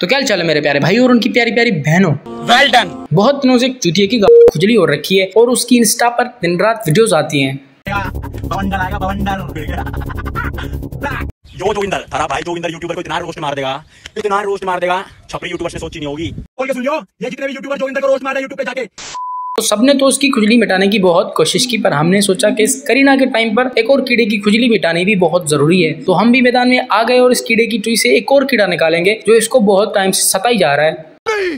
तो क्या चल है मेरे प्यारे भाई और उनकी प्यारी प्यारी बहनों, वेल डन। बहुत दिनों से चुतिया की खुजली हो रखी है और उसकी इंस्टा पर दिन रात वीडियोस आती हैं। बवंडर आएगा बवंडर। जोगिंदर थारा भाई जोगिंदर यूट्यूबर को इतना रोस्ट मार देगा छपरी यूट्यूबर से सोची नहीं होगी। बोल के सुन लो, ये जितने भी यूट्यूबर जोगिंदर को रोस्ट मार रहे हैं यूट्यूब पे जाके, तो सबने तो उसकी खुजली मिटाने की बहुत कोशिश की, पर हमने सोचा कि इस करीना के टाइम पर एक और कीड़े की खुजली मिटानी भी बहुत जरूरी है। तो हम भी मैदान में आ गए और इस कीड़े की चुई से एक और कीड़ा निकालेंगे जो इसको बहुत टाइम से सताई जा रहा है।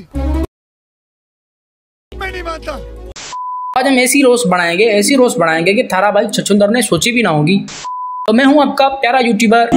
मैं नहीं मानता। आज हम ऐसी रोस्ट बनाएंगे कि थारा भाई छछुंदर ने सोची भी ना होगी। तो मैं हूँ आपका प्यारा यूट्यूबर।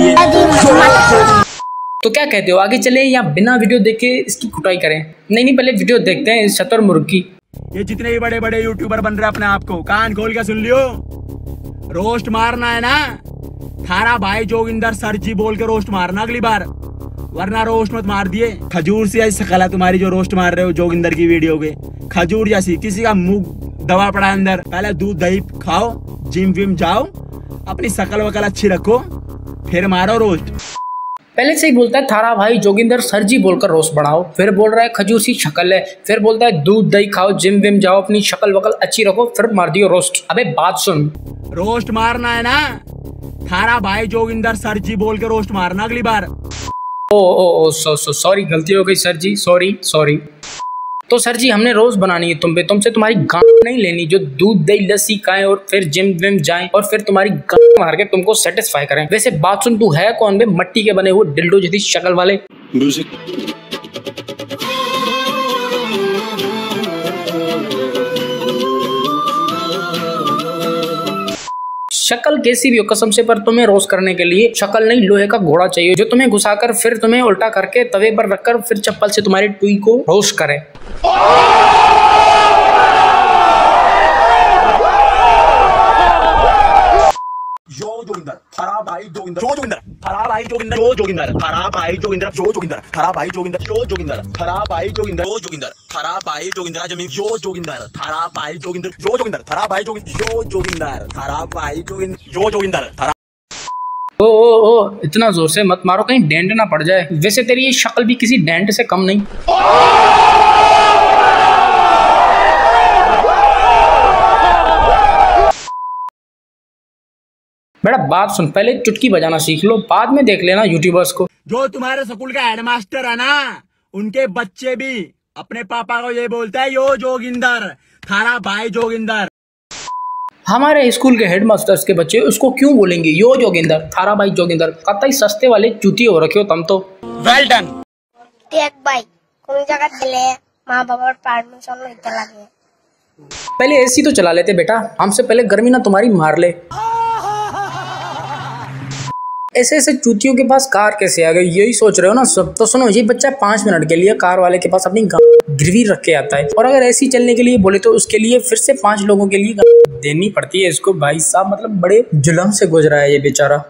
तो क्या कहते हो, आगे चले या बिना वीडियो देखे इसकी कुटाई करें? नहीं, पहले वीडियो देखते हैं इस शतुरमुर्ग की। ये जितने भी बड़े बड़े यूट्यूबर बन रहे हैं अपने आप को कान खोल के सुन लियो, रोस्ट मारना है ना थारा भाई जोगिंदर सर जी बोल के रोस्ट मारना अगली बार, वरना रोस्ट मत मार दिए। खजूर सी ऐसी शकल है तुम्हारी जो रोस्ट मार रहे हो जोगिंदर की वीडियो के, खजूर जैसी। किसी का मुंह दबा पड़ा अंदर, पहले दूध दही खाओ, जिम विम जाओ, अपनी शकल वकल अच्छी रखो, फिर मारो रोस्ट। पहले से ही बोलता है थारा भाई जोगिंदर सर जी बोलकर रोस्ट बढ़ाओ, फिर बोल रहा है खजूर सी शक्ल है, फिर बोलता है दूध दही खाओ, जिम विम जाओ, अपनी शक्ल वकल अच्छी रखो, फिर मार दियो रोस्ट। अबे बात सुन, रोस्ट मारना है ना थारा भाई जोगिंदर सर जी बोल के रोस्ट मारना अगली बार। ओ सॉरी, गलती हो गई सर जी, सॉरी। तो सर जी हमने रोज बनानी है तुम पे, तुमसे तुम्हारी गांड नहीं लेनी जो दूध दही लस्सी खाएं और फिर जिम विम जाएं और फिर तुम्हारी गांड मार के तुमको सेटिस्फाई करें। वैसे बात सुन, तू है कौन बे? मट्टी के बने हुए डिल्डो जैसी शक्ल वाले। म्यूजिक। शक्ल कैसी भी हो कसम से, पर तुम्हें रोस्ट करने के लिए शक्ल नहीं लोहे का घोड़ा चाहिए जो तुम्हें घुसाकर फिर तुम्हें उल्टा करके तवे पर रखकर फिर चप्पल से तुम्हारी टुई को रोस्ट करे। जोगिंदर थारा भाई जोगिंदर थारा भाई जोगिंदर थारा भाई जोगिंदर थारा भाई जोगिंदर थारा भाई जोगिंदर थारा भाई जोगिंदर जमीन जोगिंदर थारा भाई जोगिंदर थारा भाई जोगिंदर थारा भाई जोगिंदर थारा। ओ इतना जोर से मत मारो कहीं डेंट ना पड़ जाए। वैसे तेरी ये शक्ल भी किसी डेंट से कम नहीं। बेटा बात सुन, पहले चुटकी बजाना सीख लो, बाद में देख लेना यूट्यूबर्स को। जो तुम्हारे स्कूल का हेडमास्टर है ना, उनके बच्चे भी अपने पापा को ये बोलता है यो जोगिंदर थारा भाई जोगिंदर। हमारे स्कूल के हेडमास्टर्स के बच्चे उसको क्यों बोलेंगे यो जोगिंदर थारा भाई जोगिंदर? कतई सस्ते वाले चूती हो रखे हो तुम तो। Well done. भाई कोई जगह दिले माँ बाबा परमिशन लेते लगे। पहले एसी तो चला लेते बेटा, हमसे पहले गर्मी ना तुम्हारी मार ले। ऐसे चूतियों के पास कार कैसे आ गई, यही सोच रहे हो ना सब? तो सुनो, ये बच्चा 5 मिनट के लिए कार वाले के पास अपनी गिरवी रख के आता है, और अगर ऐसी चलने के लिए बोले तो उसके लिए फिर से 5 लोगों के लिए देनी पड़ती है इसको। भाई साहब मतलब बड़े जुल्म से गुजरा है ये बेचारा।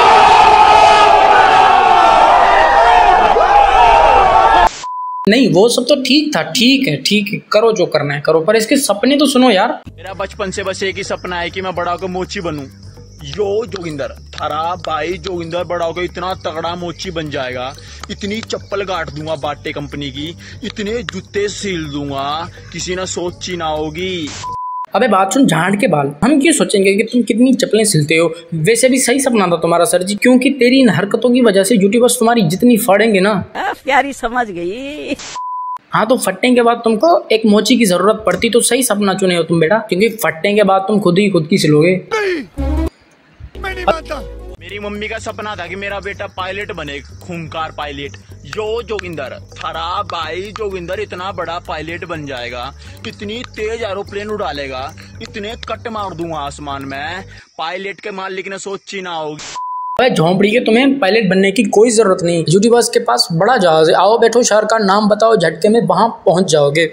नहीं वो सब तो ठीक था, ठीक है, करो जो करना है करो, पर इसके सपने तो सुनो यार। मेरा बचपन से बस एक ही सपना है कि मैं बड़ा होकर मोची बनूं। यो जोगिंदर थारा भाई जोगिंदर बड़ा होकर इतना तगड़ा मोची बन जाएगा, इतनी चप्पल काट दूंगा बाटे कंपनी की, इतने जूते सील दूंगा किसी ने सोची ना होगी। अबे बात सुन, झाड़ के बाल, हम क्यों सोचेंगे कि तुम कितनी चप्पलें सिलते हो? वैसे भी सही सपना था तुम्हारा सर जी, क्योंकि तेरी इन हरकतों की वजह से यूट्यूबर्स तुम्हारी जितनी फाड़ेंगे ना। प्यारी समझ गई। हाँ तो फटने के बाद तुमको एक मोची की जरूरत पड़ती, तो सही सपना चुने हो तुम बेटा, क्योंकि फटने के बाद तुम खुद की सिलोगे। मैं नहीं मानता। मेरी मम्मी का सपना था कि मेरा बेटा पायलट बने, खूंखार पायलट। यो जोगिंदर थारा भाई जोगिंदर इतना बड़ा पायलट बन जाएगा, इतनी तेज एरोप्लेन उड़ा लेगा, इतने कट मार दूंगा आसमान में, पायलट के मालिक ने सोची ना होगी। भाई झोंपड़ी के तुम्हें पायलट बनने की कोई जरूरत नहीं, यूट्यूबर्स के पास बड़ा जहाज है, आओ बैठो शहर का नाम बताओ, झटके में वहां पहुंच जाओगे।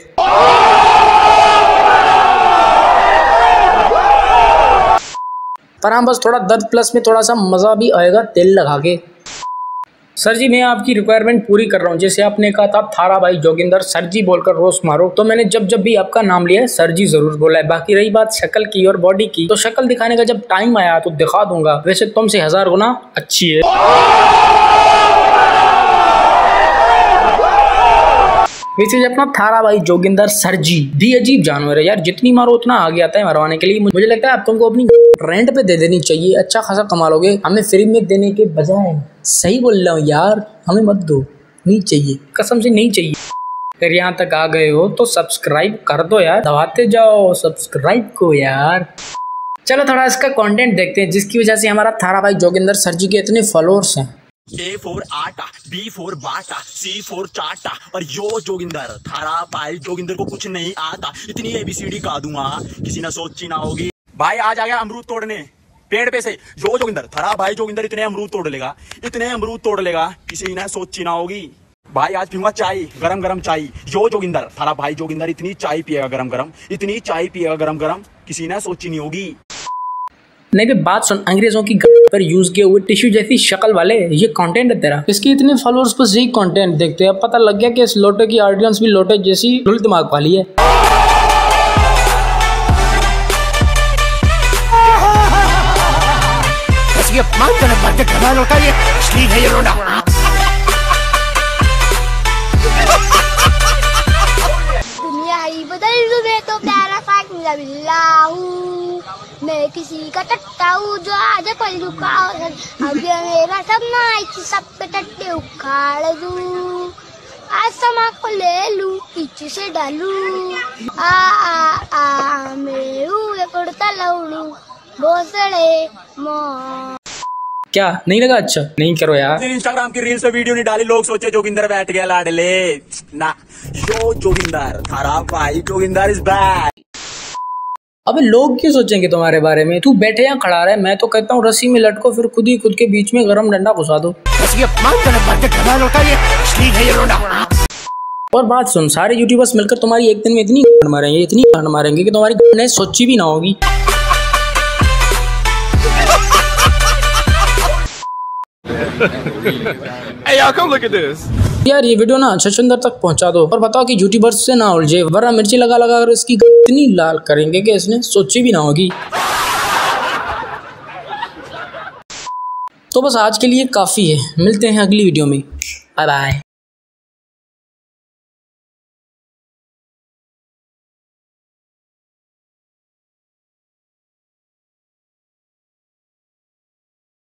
पर हाँ बस थोड़ा दर्द प्लस में थोड़ा सा मजा भी आएगा तेल लगा के। सर जी मैं आपकी रिक्वायरमेंट पूरी कर रहा हूँ, जैसे आपने कहा था थारा भाई जोगिंदर सर जी बोलकर रोस्ट मारो, तो मैंने जब भी आपका नाम लिया है सर जी जरूर बोला है। बाकी रही बात शक्ल की और बॉडी की, तो शक्ल दिखाने का जब टाइम आया तो दिखा दूंगा, वैसे तुमसे 1000 गुना अच्छी है। वैसे अपना थारा भाई जोगिंदर सरजी भी अजीब जानवर है यार, जितनी मारो उतना आगे आता है मरवाने के लिए। मुझे लगता है आप तुमको अपनी रेंट पे दे देनी चाहिए, अच्छा खासा कमा लोगे। हमें फ्री में देने के बजाय, सही बोल रहा हूँ यार, हमें मत दो, नहीं चाहिए, कसम से नहीं चाहिए। अगर यहाँ तक आ गए हो तो सब्सक्राइब कर दो यार, दबाते जाओ सब्सक्राइब को यार। चलो थोड़ा इसका कंटेंट देखते हैं, जिसकी वजह से हमारा थारा भाई जोगिंदर सरजी के इतने फॉलोअर्स हैं। A for आटा, B for Bata, C for चाटा और यो जोगिंदर थारा भाई जोगिंदर को कुछ नहीं आता, इतनी ABCD गा दूंगा किसी ने सोची ना होगी। भाई आज आ गया अमरूद तोड़ने पेड़ पे से, यो जोगिंदर थारा भाई जोगिंदर इतने अमरूद तोड़ लेगा, इतने अमरूद तोड़ लेगा किसी ने सोची ना होगी। भाई आज पीऊंगा चाय, गरम गरम चाय, यो जोगिंदर थारा भाई जोगिंदर इतनी चाय पिएगा गरम गरम, इतनी चाय पिएगा गरम गरम किसी ने सोची नहीं होगी। नहीं भी बात सुन, अंग्रेजों की पर यूज किए हुए टिश्यू जैसी शक्ल वाले, ये कंटेंट है तेरा। इसके इतने फॉलोअर्स बस यही कंटेंट देखते हैं। अब पता लग गया कि इस लोटे की ऑडियंस भी लोटे जैसी लुल दिमाग वाली है। दुनिया ही बदल दूं मैं तो प्यारा सा बिल्ला हूँ, मैं किसी का टट्टा हूँ जो आज पल झुका। अब ये मेरा सपना इस सब पे टट्टे उखाड़ दूं, आज समा को ले लूं पीछे से डालूं। आ आ आ मैं कुड़ता लौड़ू भोसड़े मो। क्या नहीं लगा? अच्छा नहीं करो यार। इंस्टाग्राम की रील्स पे वीडियो नहीं डाली, लोग सोचे जोगिंदर बैठ गया लाडले ना, यो जोगिंदर थारा भाई जोगिंदर इज बैक। अबे लोग क्यों सोचेंगे तुम्हारे बारे में? तू बैठे यहाँ खड़ा रहे, मैं तो कहता हूँ रस्सी में लटको, फिर खुद ही खुद के बीच में गरम डंडा घुसा दो। और बात सुन, सारे यूट्यूबर्स मिलकर तुम्हारी एक दिन में इतनी गांड मारेंगे, इतनी गांड मारेंगे कि तुम्हारी गांड सोची भी ना होगी। Hey y'all, come look at this. यार ये वीडियो ना छछुंदर तक पहुंचा दो और बताओ कि यूट्यूबर्स से ना उलझे, वरना मिर्ची लगा लगा कर इसकी इतनी लाल करेंगे कि इसने सोची भी ना होगी। तो बस आज के लिए काफी है, मिलते हैं अगली वीडियो में, बाय बाय।